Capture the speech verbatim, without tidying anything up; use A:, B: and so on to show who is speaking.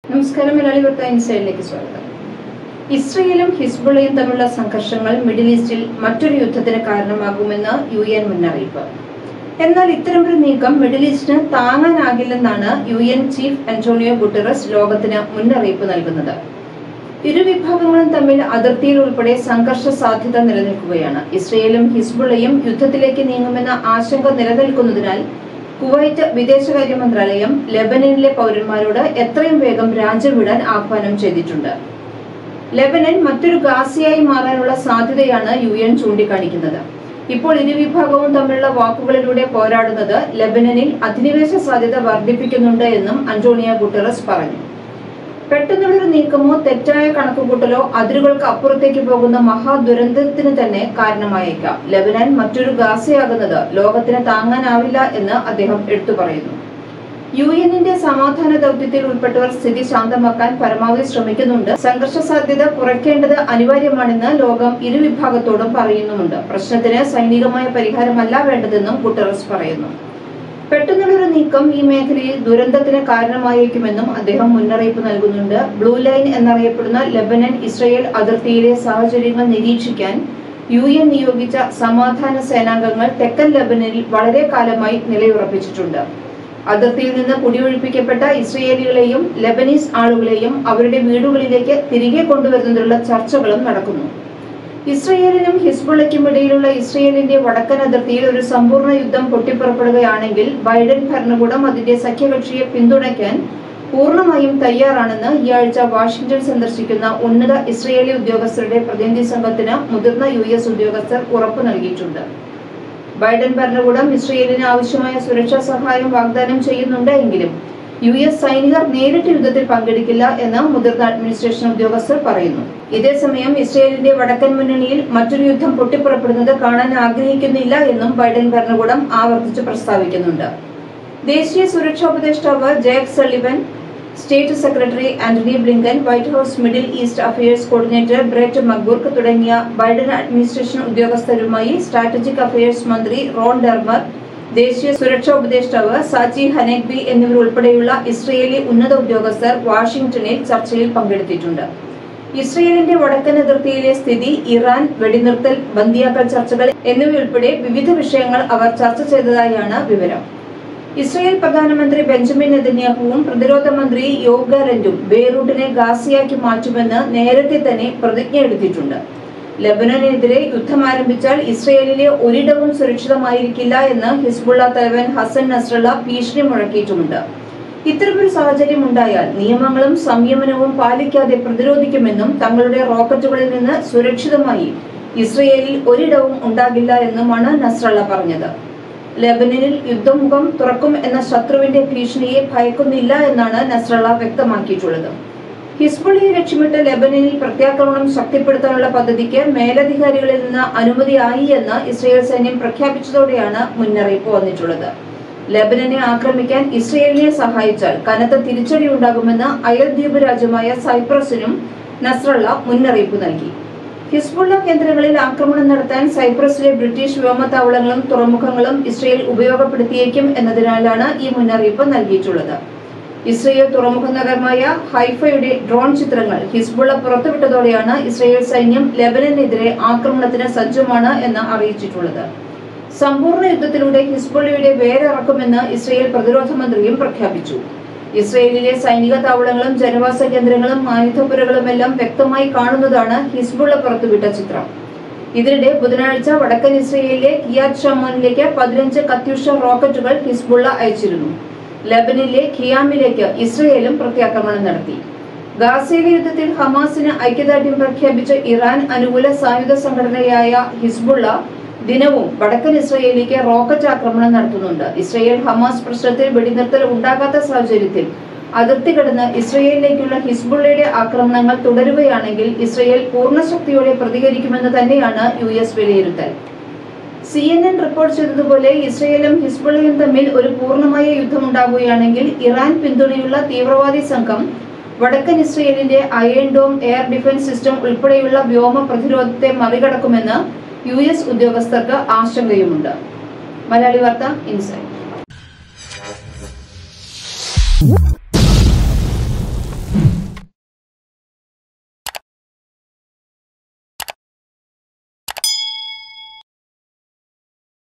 A: നമസ്കാരം. മലയാളി വാർത്ത ഇൻസൈഡിലേക്ക് സ്വാഗതം. ഇസ്രയേലും ഹിസ്ബുള്ളയും തമ്മിലുള്ള സംഘർഷങ്ങൾ മിഡിൽ ഈസ്റ്റിൽ മറ്റൊരു യുദ്ധത്തിന് കാരണമാകുമെന്ന് യു എൻ മുന്നറിയിപ്പ്. എന്നാൽ ഇത്തരമൊരു നീക്കം മിഡിൽ ഈസ്റ്റിന് താങ്ങാനാകില്ലെന്നാണ് U N chief Antonio Guterres ലോകത്തിന് മുന്നറിയിപ്പ് നൽകുന്നത്. ഇരുവിഭാഗങ്ങളും തമ്മിൽ അതിർത്തിയിൽ ഉൾപ്പെടെ സംഘർഷ സാധ്യത നിലനിൽക്കുകയാണ്. ഇസ്രയേലും ഹിസ്ബുള്ളയും യുദ്ധത്തിലേക്ക് നീങ്ങുമെന്ന ആശങ്ക നിലനിൽക്കുന്നതിനാൽ കുവൈറ്റ് വിദേശകാര്യ മന്ത്രാലയം ലെബനനിലെ പൗരന്മാരോട് എത്രയും വേഗം രാജ്യം വിടാൻ ആഹ്വാനം ചെയ്തിട്ടുണ്ട്. ലെബനൻ മറ്റൊരു ഗാസയായി മാറാനുള്ള സാധ്യതയാണ് യു എൻ ചൂണ്ടിക്കാണിക്കുന്നത്. ഇപ്പോൾ ഇരുവിഭാഗവും തമ്മിലുള്ള വാക്കുകളിലൂടെ പോരാടുന്നത് ലെബനനിൽ അധിനിവേശ സാധ്യത വർദ്ധിപ്പിക്കുന്നുണ്ട് എന്നും അന്റോണിയോ ഗുട്ടറസ് പറഞ്ഞു. പെട്ടെന്നുള്ളൊരു നീക്കമോ തെറ്റായ കണക്കുകൂട്ടലോ അതിരുകൾക്ക് അപ്പുറത്തേക്ക് പോകുന്ന മഹാദുരന്തത്തിന് തന്നെ കാരണമായേക്കാം. ലെബനാൻ മറ്റൊരു ഗാസയാകുന്നത് ലോകത്തിന് താങ്ങാനാവില്ല എന്ന് അദ്ദേഹം എടുത്തു പറയുന്നു. യു എന്നിന്റെ സമാധാന ദൌത്യത്തിൽ ഉൾപ്പെട്ടവർ സ്ഥിതി ശാന്തമാക്കാൻ പരമാവധി ശ്രമിക്കുന്നുണ്ട്. സംഘർഷ സാധ്യത കുറയ്ക്കേണ്ടത് അനിവാര്യമാണെന്ന് ലോകം ഇരുവിഭാഗത്തോടും പറയുന്നുമുണ്ട്. പ്രശ്നത്തിന് സൈനികമായ പരിഹാരമല്ല വേണ്ടതെന്നും ഗുട്ടറസ് പറയുന്നു. പെട്ടെന്നുള്ളൊരു നീക്കം ഈ മേഖലയിൽ ദുരന്തത്തിന് കാരണമായേക്കുമെന്നും അദ്ദേഹം മുന്നറിയിപ്പ് നൽകുന്നുണ്ട്. ബ്ലൂ ലൈൻ എന്നറിയപ്പെടുന്ന ലെബനൻ ഇസ്രയേൽ അതിർത്തിയിലെ സാഹചര്യങ്ങൾ നിരീക്ഷിക്കാൻ യു എൻ നിയോഗിച്ച സമാധാന സേനാംഗങ്ങൾ തെക്കൻ ലെബനനിൽ വളരെ കാലമായി നിലയുറപ്പിച്ചിട്ടുണ്ട്. അതിർത്തിയിൽ നിന്ന് കുടിയൊഴിപ്പിക്കപ്പെട്ട ഇസ്രയേലികളെയും ലെബനീസ് ആളുകളെയും അവരുടെ വീടുകളിലേക്ക് തിരികെ കൊണ്ടുവരുന്നതിനുള്ള ചർച്ചകളും നടക്കുന്നു. ഇസ്രയേലിനും ഹിസ്ബുള്ളയ്ക്കും ഇടയിലുള്ള ഇസ്രയേലിന്റെ വടക്കൻ അതിർത്തിയിൽ ഒരു സമ്പൂർണ്ണ യുദ്ധം പൊട്ടിപ്പുറപ്പെടുകയാണെങ്കിൽ ബൈഡൻ ഭരണകൂടം അതിന്റെ സഖ്യകക്ഷിയെ പിന്തുണയ്ക്കാൻ പൂർണ്ണമായും തയ്യാറാണെന്ന് ഈ ആഴ്ച വാഷിംഗ്ടൺ സന്ദർശിക്കുന്ന ഉന്നത ഇസ്രയേലി ഉദ്യോഗസ്ഥരുടെ പ്രതിനിധി സംഘത്തിന് മുതിർന്ന യു എസ് ഉദ്യോഗസ്ഥർ ഉറപ്പു നൽകിയിട്ടുണ്ട്. ബൈഡൻ ഭരണകൂടം ഇസ്രയേലിന് ആവശ്യമായ സുരക്ഷാ സഹായം വാഗ്ദാനം ചെയ്യുന്നുണ്ട് എങ്കിലും യു എസ് സൈനികർ നേരിട്ട് യുദ്ധത്തിൽ പങ്കെടുക്കില്ല എന്ന് മുതിർന്ന അഡ്മിനിസ്ട്രേഷൻ ഉദ്യോഗസ്ഥർ പറയുന്നു. ഇതേസമയം ഇസ്രയേലിന്റെ വടക്കൻ മുന്നണിയിൽ മറ്റൊരു യുദ്ധം പൊട്ടിപ്പുറപ്പെടുന്നത് കാണാൻ ആഗ്രഹിക്കുന്നില്ല എന്നും ബൈഡൻ ഭരണകൂടം ആവർത്തിച്ച് പ്രസ്താവിക്കുന്നുണ്ട്. ദേശീയ സുരക്ഷാ ഉപദേഷ്ടാവ് Jake Sullivan, state secretary Antony Blinken, white house middle east affairs coordinator Brett McGurk തുടങ്ങിയ ബൈഡൻ അഡ്മിനിസ്ട്രേഷൻ ഉദ്യോഗസ്ഥരുമായി സ്ട്രാറ്റജിക് അഫയേഴ്സ് മന്ത്രി റോൺ ഡെർമർ, ദേശീയ സുരക്ഷാ ഉപദേഷ്ടാവ് സാച്ചി ഹനേഗ്ബി എന്നിവരുൾപ്പെടെയുള്ള ഇസ്രയേലി ഉന്നത ഉദ്യോഗസ്ഥർ വാഷിംഗ്ടണിൽ ചർച്ചയിൽ പങ്കെടുത്തിട്ടുണ്ട്. ഇസ്രയേലിന്റെ വടക്കൻ അതിർത്തിയിലെ സ്ഥിതി, ഇറാൻ, വെടിനിർത്തൽ, ബന്ദിയാക്കൽ ചർച്ചകൾ എന്നിവയുൾപ്പെടെ വിവിധ വിഷയങ്ങൾ അവർ ചർച്ച ചെയ്തതായാണ് വിവരം. ഇസ്രയേൽ പ്രധാനമന്ത്രി ബെഞ്ചമിൻ നെതന്യാഹുവും പ്രതിരോധ മന്ത്രി യോവ് ഗാലന്റും ബെയ്റൂട്ടിനെ ഗാസയാക്കി മാറ്റുമെന്ന് നേരത്തെ തന്നെ പ്രതിജ്ഞ എടുത്തിട്ടുണ്ട്. ലെബനനെതിരെ യുദ്ധം ആരംഭിച്ചാൽ ഇസ്രയേലിലെ ഒരിടവും സുരക്ഷിതമായിരിക്കില്ല എന്ന് ഹിസ്ബുള്ള തലവൻ ഹസൻ നസ്രള്ള ഭീഷണി മുഴക്കിയിട്ടുമുണ്ട്. ഇത്തരമൊരു സാഹചര്യം ഉണ്ടായാൽ നിയമങ്ങളും സംയമനവും പാലിക്കാതെ പ്രതിരോധിക്കുമെന്നും തങ്ങളുടെ റോക്കറ്റുകളിൽ നിന്ന് സുരക്ഷിതമായി ഇസ്രയേലിൽ ഒരിടവും ഉണ്ടാകില്ല എന്നുമാണ് നസ്രള്ള പറഞ്ഞത്. ലെബനനിൽ യുദ്ധമുഖം തുറക്കും എന്ന ശത്രുവിന്റെ ഭീഷണിയെ ഭയക്കുന്നില്ല എന്നാണ് നസ്രള്ള വ്യക്തമാക്കിയിട്ടുള്ളത്. ഹിസ്ബുള്ളയെ ലക്ഷ്യമിട്ട് ലെബനനിൽ പ്രത്യാക്രമണം ശക്തിപ്പെടുത്താനുള്ള പദ്ധതിക്ക് മേലധികാരികളിൽ നിന്ന് അനുമതിയായി എന്ന് ഇസ്രയേൽ സൈന്യം പ്രഖ്യാപിച്ചതോടെയാണ് മുന്നറിയിപ്പ് വന്നിട്ടുള്ളത്. ലെബനനെ ആക്രമിക്കാൻ ഇസ്രയേലിനെ സഹായിച്ചാൽ കനത്ത തിരിച്ചടി ഉണ്ടാകുമെന്ന് അയൽദ്വീപ് രാജ്യമായ സൈപ്രസിനും നസ്രള്ള മുന്നറിയിപ്പ് നൽകി. ഹിസ്ബുള്ള കേന്ദ്രങ്ങളിൽ ആക്രമണം നടത്താൻ സൈപ്രസിലെ ബ്രിട്ടീഷ് വ്യോമത്താവളങ്ങളും തുറമുഖങ്ങളും ഇസ്രയേൽ ഉപയോഗപ്പെടുത്തിയേക്കും എന്നതിനാലാണ് ഈ മുന്നറിയിപ്പ് നൽകിയിട്ടുള്ളത്. ഇസ്രയേൽ തുറമുഖ നഗരമായ ഹൈഫയുടെ ഡ്രോൺ ചിത്രങ്ങൾ ഹിസ്ബുള്ള പുറത്തുവിട്ടതോടെയാണ് ഇസ്രയേൽ സൈന്യം ലെബനനെതിരെ ആക്രമണത്തിന് സജ്ജമാണ് എന്ന് അറിയിച്ചിട്ടുള്ളത്. സമ്പൂർണ്ണ യുദ്ധത്തിലൂടെ ഹിസ്ബുള്ളയുടെ വേരിറക്കുമെന്ന് ഇസ്രയേൽ പ്രതിരോധ മന്ത്രിയും പ്രഖ്യാപിച്ചു. ഇസ്രയേലിലെ സൈനിക താവളങ്ങളും ജനവാസ കേന്ദ്രങ്ങളും ആയുധപ്പുരകളുമെല്ലാം വ്യക്തമായി കാണുന്നതാണ് ഹിസ്ബുള്ള പുറത്തുവിട്ട ചിത്രം. ഇതിനിടെ ബുധനാഴ്ച വടക്കൻ ഇസ്രയേലിലെ കിയാത് ഷമോനിലേക്ക് പതിനഞ്ച് കത്യൂഷ റോക്കറ്റുകൾ ഹിസ്ബുള്ള അയച്ചിരുന്നു. ലെബനിലെ ഖിയാമിലേക്ക് ഇസ്രയേലും പ്രത്യാക്രമണം നടത്തി. ഗാസയിലെ യുദ്ധത്തിൽ ഹമാസിന് ഐക്യദാർഢ്യം പ്രഖ്യാപിച്ച ഇറാൻ അനുകൂല സായുധ സംഘടനയായ ഹിസ്ബുള്ള ദിനവും വടക്കൻ ഇസ്രയേലിലേക്ക് റോക്കറ്റ് ആക്രമണം നടത്തുന്നുണ്ട്. ഇസ്രയേൽ ഹമാസ് പ്രശ്നത്തിൽ വെടിനിർത്തൽ ഉണ്ടാകാത്ത സാഹചര്യത്തിൽ അതിർത്തി കടന്ന് ഇസ്രയേലിലേക്കുള്ള ഹിസ്ബുള്ളയുടെ ആക്രമണങ്ങൾ തുടരുകയാണെങ്കിൽ ഇസ്രയേൽ പൂർണ്ണശക്തിയോടെ പ്രതികരിക്കുമെന്ന് തന്നെയാണ് യു എസ് വിലയിരുത്തൽ. സി എൻ എൻ റിപ്പോർട്ട് ചെയ്തതുപോലെ ഇസ്രയേലും ഹിസ്ബുള്ളയും തമ്മിൽ ഒരു പൂർണ്ണമായ യുദ്ധമുണ്ടാകുകയാണെങ്കിൽ ഇറാൻ പിന്തുണയുള്ള തീവ്രവാദി സംഘം വടക്കൻ ഇസ്രയേലിന്റെ iron dome air defence system ഉൾപ്പെടെയുള്ള വ്യോമ പ്രതിരോധത്തെ മറികടക്കുമെന്ന് യു എസ് ഉദ്യോഗസ്ഥർക്ക് ആശങ്കയുമുണ്ട്. മലയാളി വാർത്ത ഇൻസൈഡ്.